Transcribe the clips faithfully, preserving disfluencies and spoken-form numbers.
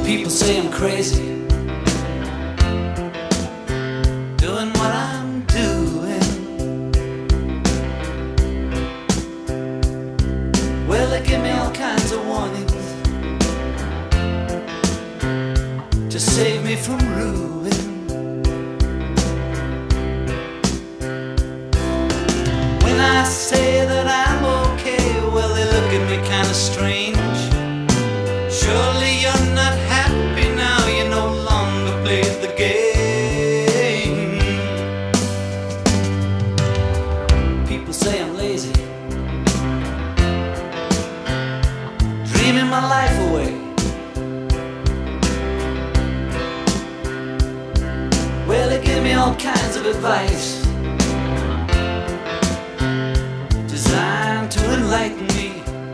People say I'm crazy, doing what I'm doing. Well, they give me all kinds of warnings to save me from ruin. When I say that I'm okay, well, they look at me kind of strange. Surely you're not happy now, you no longer play the game. People say I'm lazy, dreaming my life away. Well, they give me all kinds of advice designed to enlighten me.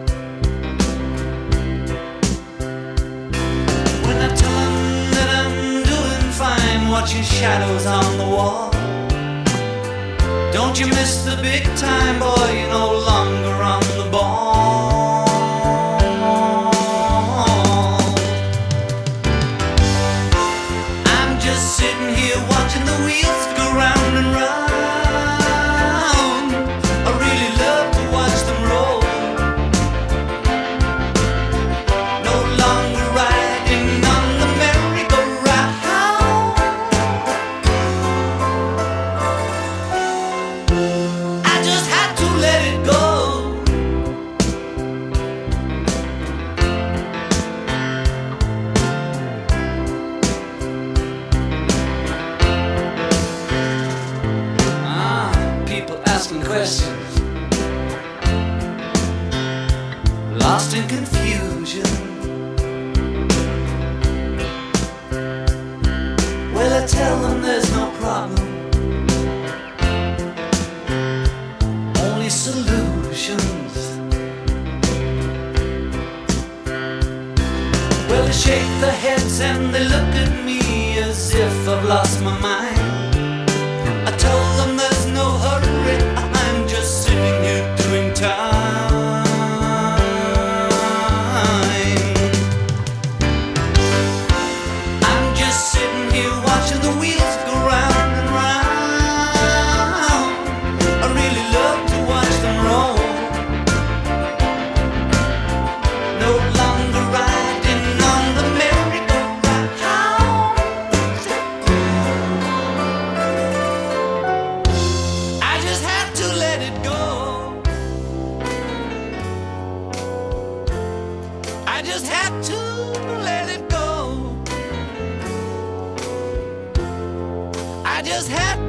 When I tell them that I'm doing fine, watching shadows on the wall, don't you miss the big time, boy, you're no longer on the ball. I'm just sitting here watching the wheels go round and round. I really love to watch them roll. No longer riding on the merry-go-round. I just had to let it go. Ah, people asking questions, lost in confusion. Well, I tell them there's no problem, only solutions. Well, they shake their heads and they look at me as if I've lost my mind. I told them there's no hurry, I'm just sitting here doing time. I'm just sitting here watching the wheels go round and round. I really love to watch them roll. No longer riding on the merry-go-round. I just had to let it go. I just had to let it go. I just had